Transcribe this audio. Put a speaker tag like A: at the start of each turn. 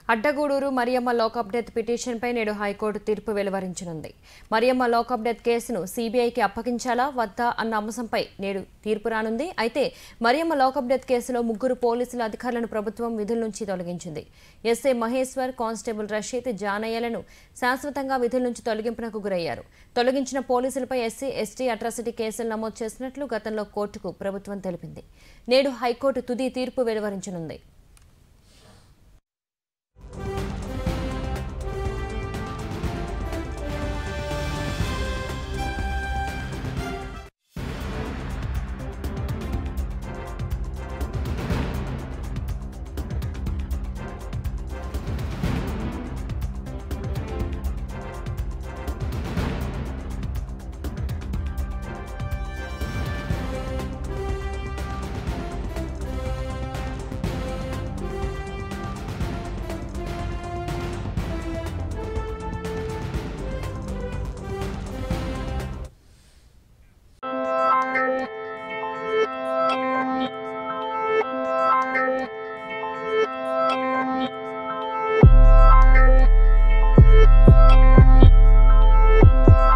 A: Addagudur Mariyamma lockup death పిటిషన్పై నేడు high court తీర్పు వెలువరించనుంది. మరియమ్మ లాకప్ డెత్ కేసును సీబీఐకి అప్పగించాలా వద్దా అన్న అంశంపై నేడు తీర్పు రానుంది. అయితే మరియమ్మ లాకప్ డెత్ కేసులో 3 పోలీసుల అధికారులను ప్రభుత్వం విధుల నుంచి తొలగించింది. ఎస్ఐ మహేశ్వర్, కానిస్టేబుల్ రషీద్, జానయ్యలను శాశ్వతంగా విధుల నుంచి తొలగింపునకు గురయ్యారు. తొలగించిన పోలీసులపై ఎస్సీ, ఎస్టీ అట్రాసిటీ కేసులు నమోదు చేసినట్లు గతంలో కోర్టుకు ప్రభుత్వం తెలిపింది. నేడు హైకోర్టు తుది తీర్పు వెలువరించనుంది.